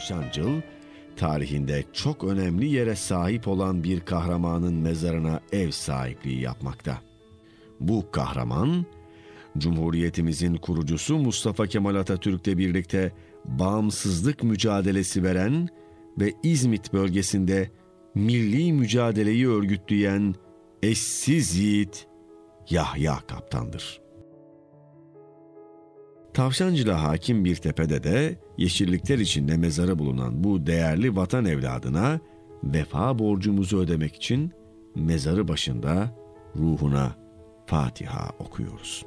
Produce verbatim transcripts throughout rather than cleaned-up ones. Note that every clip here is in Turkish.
Tavşancıl, tarihinde çok önemli yere sahip olan bir kahramanın mezarına ev sahipliği yapmakta. Bu kahraman, Cumhuriyetimizin kurucusu Mustafa Kemal Atatürk'le birlikte bağımsızlık mücadelesi veren ve İzmit bölgesinde milli mücadeleyi örgütleyen eşsiz yiğit Yahya Kaptan'dır. Tavşancıl'a hakim bir tepede de yeşillikler içinde mezarı bulunan bu değerli vatan evladına vefa borcumuzu ödemek için mezarı başında ruhuna Fatiha okuyoruz.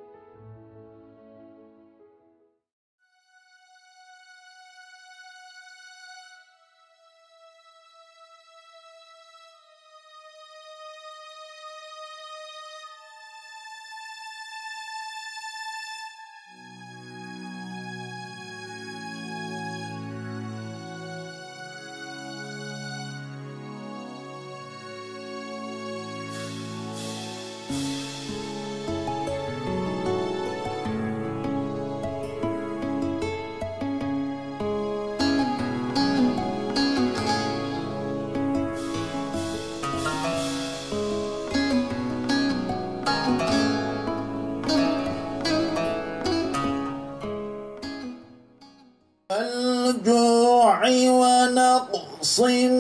الجوع ونقص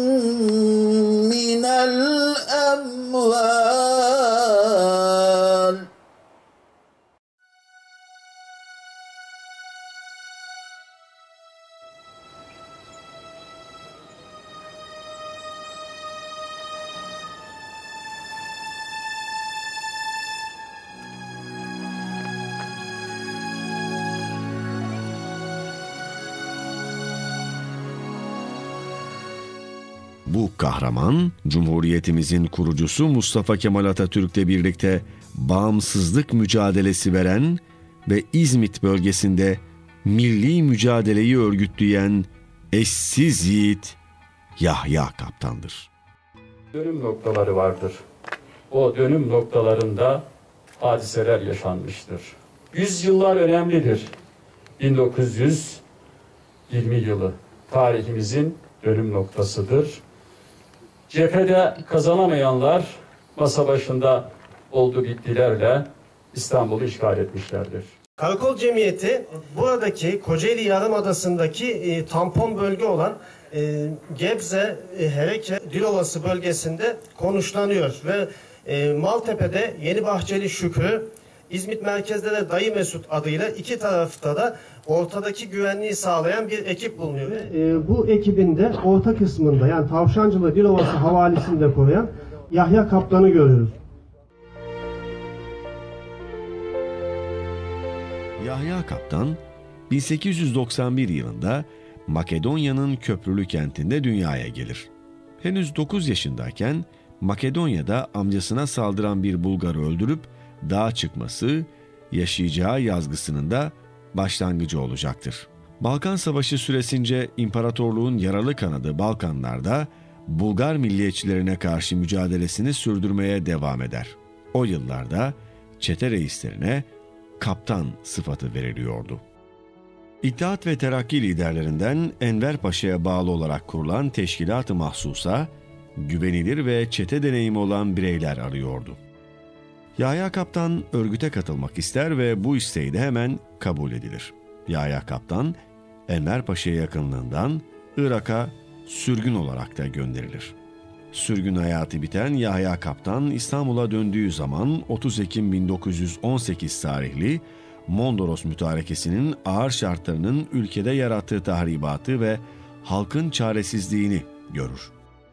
من الأموال Bu kahraman, Cumhuriyetimizin kurucusu Mustafa Kemal Atatürk'le birlikte bağımsızlık mücadelesi veren ve İzmit bölgesinde milli mücadeleyi örgütleyen eşsiz yiğit Yahya Kaptan'dır. Dönüm noktaları vardır. O dönüm noktalarında hadiseler yaşanmıştır. Yüzyıllar önemlidir. bin dokuz yüz yirmi yılı tarihimizin dönüm noktasıdır. Cephede kazanamayanlar masa başında oldu bittilerle İstanbul'u işgal etmişlerdir. Karakol Cemiyeti buradaki Kocaeli Yarımadası'ndaki e, tampon bölge olan e, Gebze, e, Hereke, Dilovası bölgesinde konuşlanıyor ve e, Maltepe'de Yeni Bahçeli Şükrü, İzmit merkezde de Dayı Mesut adıyla iki tarafta da ortadaki güvenliği sağlayan bir ekip bulunuyor. E, bu ekibin de orta kısmında yani Tavşancılı Dilovası havalisinde koyan Yahya Kaptan'ı görüyoruz. Yahya Kaptan, bin sekiz yüz doksan bir yılında Makedonya'nın Köprülü kentinde dünyaya gelir. Henüz dokuz yaşındayken Makedonya'da amcasına saldıran bir Bulgar'ı öldürüp dağa çıkması, yaşayacağı yazgısının da başlangıcı olacaktır. Balkan Savaşı süresince imparatorluğun yaralı kanadı Balkanlar'da Bulgar milliyetçilerine karşı mücadelesini sürdürmeye devam eder. O yıllarda çete reislerine kaptan sıfatı veriliyordu. İttihat ve Terakki liderlerinden Enver Paşa'ya bağlı olarak kurulan Teşkilat-ı Mahsusa, güvenilir ve çete deneyimi olan bireyler arıyordu. Yahya Kaptan örgüte katılmak ister ve bu isteği de hemen kabul edilir. Yahya Kaptan, Enver Paşa'ya yakınlığından Irak'a sürgün olarak da gönderilir. Sürgün hayatı biten Yahya Kaptan İstanbul'a döndüğü zaman otuz Ekim bin dokuz yüz on sekiz tarihli Mondros Mütarekesi'nin ağır şartlarının ülkede yarattığı tahribatı ve halkın çaresizliğini görür.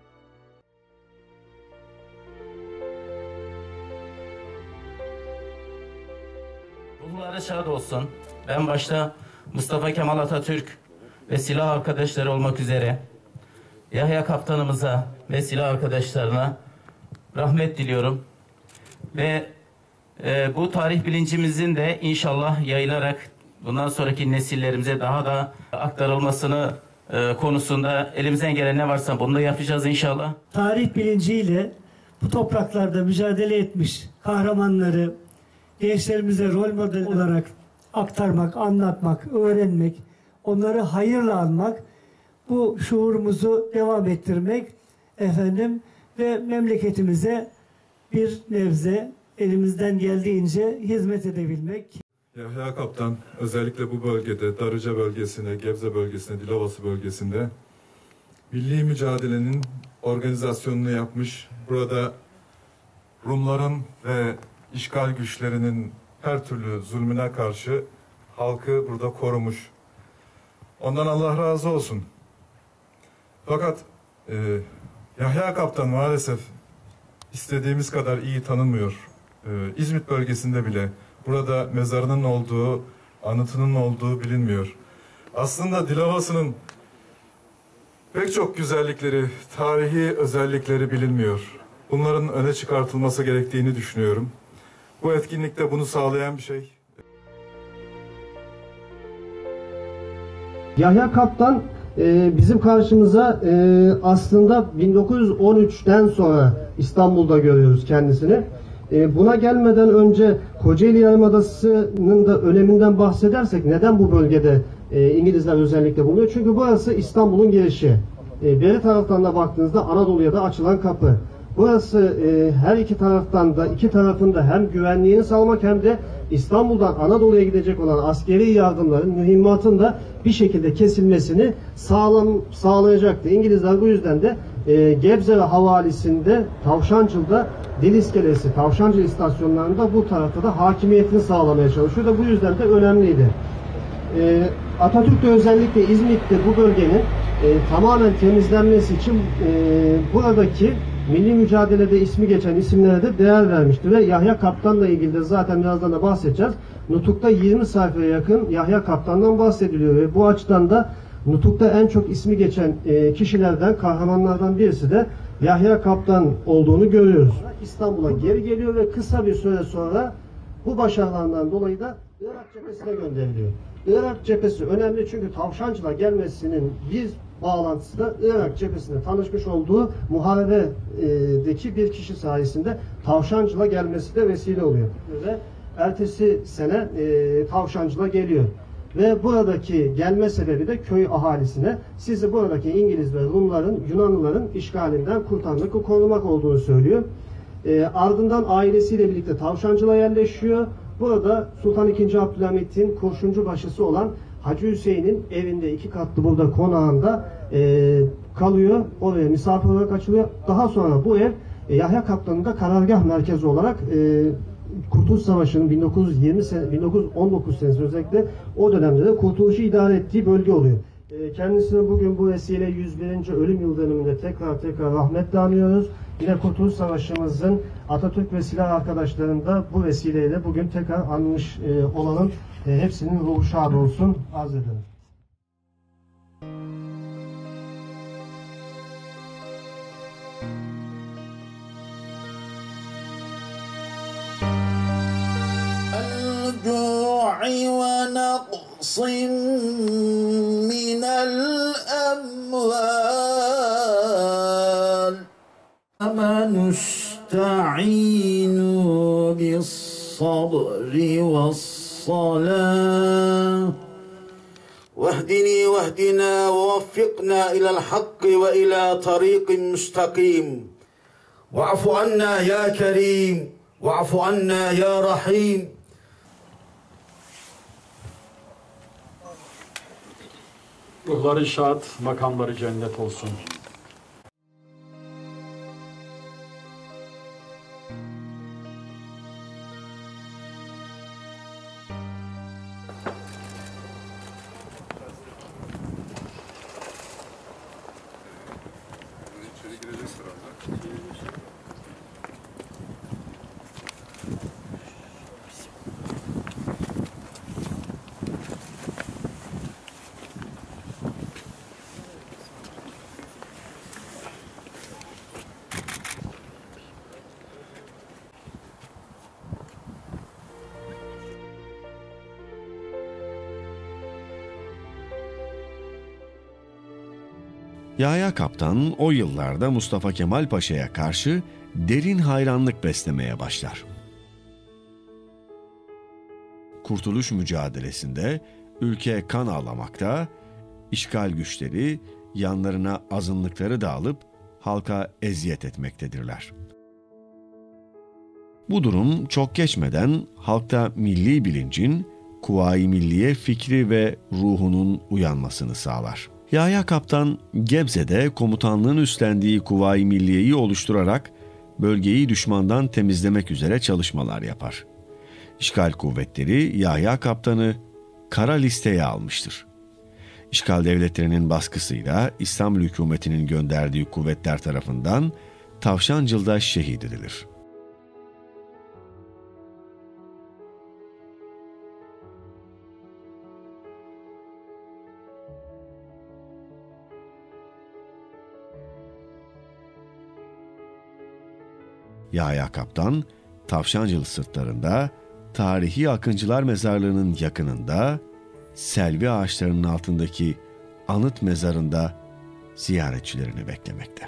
Ruhları şad olsun. Ben başta Mustafa Kemal Atatürk ve silah arkadaşları olmak üzere Yahya Kaptanımıza ve silah arkadaşlarına rahmet diliyorum. Ve e, bu tarih bilincimizin de inşallah yayılarak bundan sonraki nesillerimize daha da aktarılmasını e, konusunda elimizden gelen ne varsa bunu da yapacağız inşallah. Tarih bilinciyle bu topraklarda mücadele etmiş kahramanları gençlerimize rol model olarak aktarmak, anlatmak, öğrenmek, onları hayırla anmak bu şuurumuzu devam ettirmek efendim ve memleketimize bir nebze elimizden geldiğince hizmet edebilmek. Yahya Kaptan özellikle bu bölgede, Darıca bölgesinde, Gebze bölgesinde, Dilovası bölgesinde milli mücadelenin organizasyonunu yapmış. Burada Rumların ve işgal güçlerinin her türlü zulmüne karşı halkı burada korumuş. Ondan Allah razı olsun. Fakat e, Yahya Kaptan maalesef istediğimiz kadar iyi tanınmıyor. E, İzmit bölgesinde bile burada mezarının olduğu, anıtının olduğu bilinmiyor. Aslında Dilovası'nın pek çok güzellikleri, tarihi özellikleri bilinmiyor. Bunların öne çıkartılması gerektiğini düşünüyorum. Bu etkinlikte bunu sağlayan bir şey. Yahya Kaptan e, bizim karşımıza e, aslında bin dokuz yüz on üçten sonra İstanbul'da görüyoruz kendisini. E, buna gelmeden önce Kocaeli Yarımadası'nın da öneminden bahsedersek neden bu bölgede e, İngilizler özellikle bulunuyor? Çünkü burası İstanbul'un girişi. E, beri taraftan da baktığınızda Anadolu'ya da açılan kapı. Burası e, her iki taraftan da iki tarafında hem güvenliğini sağlamak hem de İstanbul'dan Anadolu'ya gidecek olan askeri yardımların, mühimmatın da bir şekilde kesilmesini sağlam, sağlayacaktı. İngilizler bu yüzden de e, Gebze ve Havalisi'nde, Tavşancıl'da, Dil İskelesi, Tavşancıl istasyonlarında bu tarafta da hakimiyetini sağlamaya çalışıyor da bu yüzden de önemliydi. E, Atatürk de özellikle İzmit'te bu bölgenin e, tamamen temizlenmesi için e, buradaki milli mücadelede ismi geçen isimlere de değer vermişti ve Yahya Kaptan'la ilgili de zaten birazdan da bahsedeceğiz. Nutuk'ta yirmi sayfaya yakın Yahya Kaptan'dan bahsediliyor ve bu açıdan da Nutuk'ta en çok ismi geçen e, kişilerden, kahramanlardan birisi de Yahya Kaptan olduğunu görüyoruz. İstanbul'a geri geliyor ve kısa bir süre sonra bu başarılarından dolayı da Irak cephesine gönderiliyor. Irak cephesi önemli çünkü Tavşancıl'a gelmesinin bir bağlantısı da Irak cephesinde tanışmış olduğu muharebedeki bir kişi sayesinde Tavşancıl'a gelmesi de vesile oluyor. Ve ertesi sene e, Tavşancıl'a geliyor. Ve buradaki gelme sebebi de köy ahalisine sizi buradaki İngiliz ve Rumların, Yunanlıların işgalinden kurtarmak, korumak olduğunu söylüyor. E, ardından ailesiyle birlikte Tavşancıl'a yerleşiyor. Burada Sultan ikinci. Abdülhamit'in kurşuncu başısı olan Hacı Hüseyin'in evinde iki katlı burada konağında e, kalıyor. Oraya misafir olarak açılıyor. Daha sonra bu ev e, Yahya Kaptan'ın da karargah merkezi olarak e, Kurtuluş Savaşı'nın bin dokuz yüz yirmi sene, bin dokuz yüz on dokuz senesi özellikle o dönemde de Kurtuluş'u idare ettiği bölge oluyor. E, kendisine bugün bu vesile yüz birinci ölüm yıl dönümünde tekrar tekrar rahmetle anıyoruz. Yine Kurtuluş Savaşı'mızın Atatürk ve silah arkadaşlarını da bu vesileyle bugün tekrar anmış e, olalım. E, hepsinin ruhu şad olsun. Arz ederim. الجوع ونقص من الأموال أما نستعين بالصبر والصلاة واهدني واهدنا ووفقنا إلى الحق وإلى طريق مستقيم واعف عنا يا كريم واعف عنا يا رحيم. Ruhları şad, makamları cennet olsun. Yahya Kaptan o yıllarda Mustafa Kemal Paşa'ya karşı derin hayranlık beslemeye başlar. Kurtuluş mücadelesinde ülke kan ağlamakta, işgal güçleri yanlarına azınlıkları da alıp halka eziyet etmektedirler. Bu durum çok geçmeden halkta milli bilincin, Kuvayi Milliye fikri ve ruhunun uyanmasını sağlar. Yahya Kaptan, Gebze'de komutanlığın üstlendiği Kuvayi Milliye'yi oluşturarak bölgeyi düşmandan temizlemek üzere çalışmalar yapar. İşgal kuvvetleri Yahya Kaptan'ı kara listeye almıştır. İşgal devletlerinin baskısıyla İstanbul hükümetinin gönderdiği kuvvetler tarafından Tavşancıl'da şehit edilir. Yahya Kaptan, Tavşancıl sırtlarında, tarihi Akıncılar Mezarlığı'nın yakınında, selvi ağaçlarının altındaki anıt mezarında ziyaretçilerini beklemekte.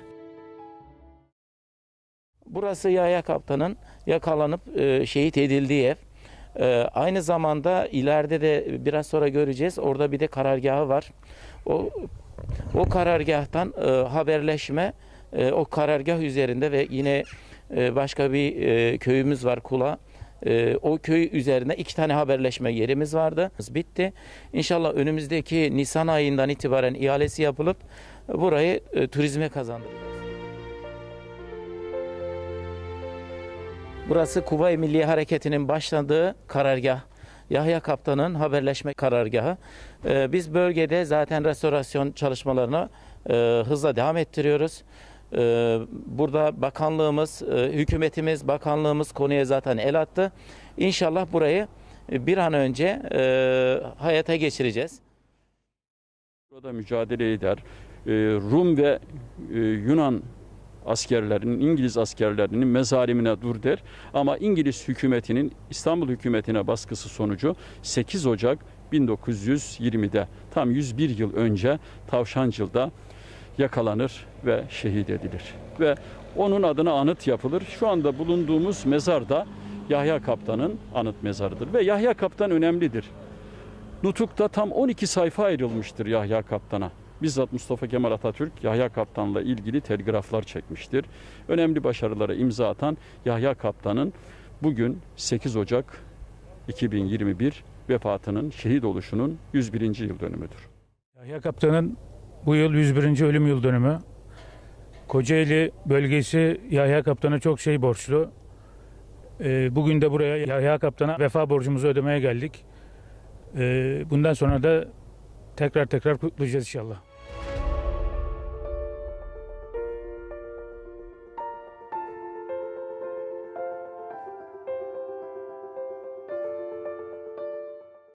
Burası Yahya Kaptan'ın yakalanıp e, şehit edildiği ev. E, aynı zamanda ileride de biraz sonra göreceğiz. Orada bir de karargahı var. O o karargahtan e, haberleşme e, o karargah üzerinde ve yine e, başka bir e, köyümüz var, Kula. E, o köy üzerinde iki tane haberleşme yerimiz vardı. Bitti. İnşallah önümüzdeki Nisan ayından itibaren ihalesi yapılıp burayı e, turizme kazandıracağız. Burası Kuvayi Milliye Hareketi'nin başladığı karargah. Yahya Kaptan'ın haberleşme karargahı. Ee, biz bölgede zaten restorasyon çalışmalarına e, hızla devam ettiriyoruz. Ee, burada bakanlığımız, e, hükümetimiz, bakanlığımız konuya zaten el attı. İnşallah burayı bir an önce e, hayata geçireceğiz. Burada mücadele eder. Ee, Rum ve e, Yunan askerlerinin, İngiliz askerlerinin mezalimine dur der. Ama İngiliz hükümetinin İstanbul hükümetine baskısı sonucu sekiz Ocak bin dokuz yüz yirmide tam yüz bir yıl önce Tavşancıl'da yakalanır ve şehit edilir. Ve onun adına anıt yapılır. Şu anda bulunduğumuz mezar da Yahya Kaptan'ın anıt mezarıdır. Ve Yahya Kaptan önemlidir. Nutuk'ta tam on iki sayfa ayrılmıştır Yahya Kaptan'a. Bizzat Mustafa Kemal Atatürk Yahya Kaptan'la ilgili telgraflar çekmiştir. Önemli başarılara imza atan Yahya Kaptan'ın bugün sekiz Ocak iki bin yirmi bir vefatının, şehit oluşunun yüz birinci yıl dönümüdür. Yahya Kaptan'ın bu yıl yüz birinci ölüm yıl dönümü. Kocaeli bölgesi Yahya Kaptan'a çok şey borçlu. Bugün de buraya Yahya Kaptan'a vefa borcumuzu ödemeye geldik. Bundan sonra da tekrar tekrar kutlayacağız inşallah.